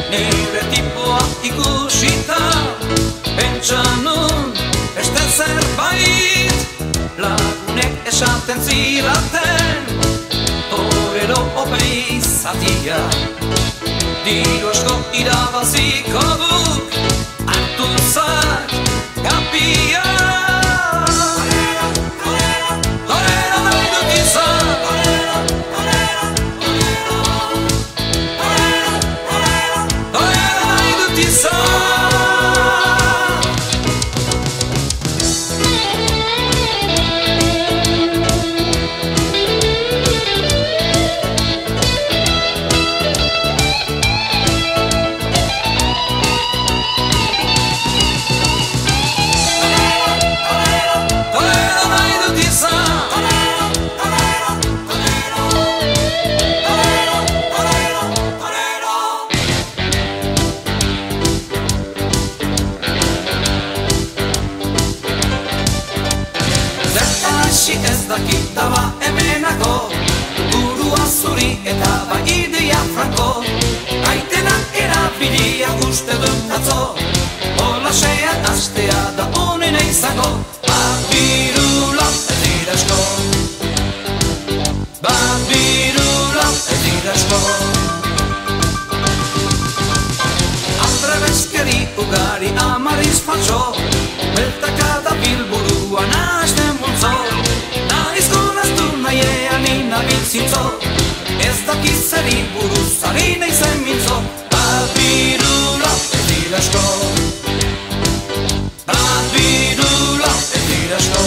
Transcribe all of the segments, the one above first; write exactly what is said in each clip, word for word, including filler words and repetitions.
nire tipoa ikusita, pentsa nun beste zerbait, lagunek esaten zidaten, torero opei zatia. Diru asko irabaziko duk, hartu zak kapia. Torero nahi dut izan, torero nahi dut izan. Ez dakita ba hemenako, burua zuri eta ba idea franko, aitenak erabiliak uste dut atzo, holasean astea da honena izango. Babirula ez dira asko, babirula ez dira asko, aldrebeskeri ugari amariz patxo, beltaka da bilburua nahazten multzo. Zintzo, ez dakiz zeri buruz ari naizen mintzo. Babirula ez dira asko, babirula ez dira asko,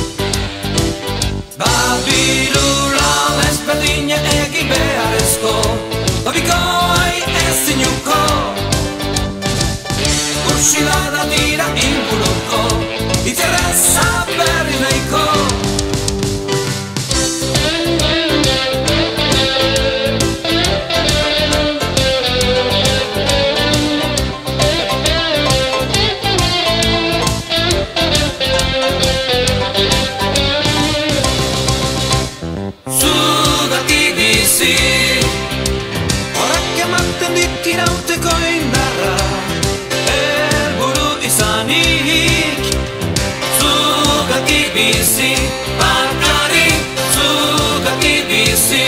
babirula ezberdina egin beharrezko, topiko ai ez zinuko, ursilada dira inguruko, itzerreza berri nahiko. Horak ematen dit irauteko indarra, helburu izanik, zugatik bizi, bakarrik zugatik bizi.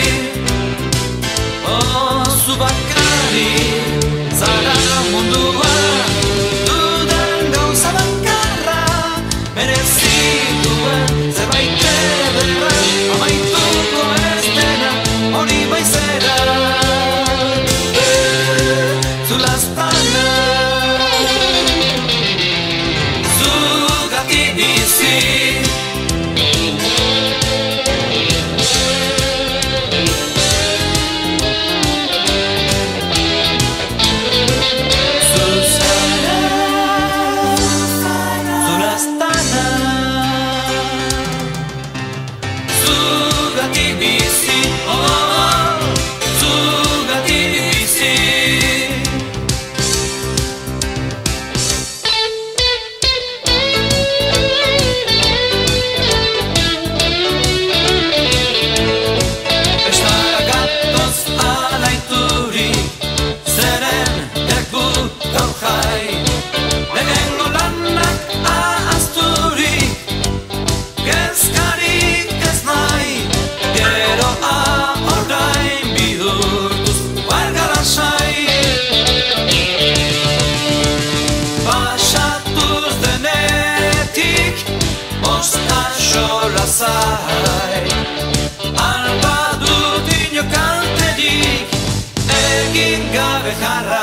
Oh, zu bakarrik, zara mundua, dudan gauza bakarra, merezituen zerbait ederra, amaituko ez dena, hori baizera. Zulaztana, zugatik bizi. Alba dut ino kanterik, egin gabe jarra.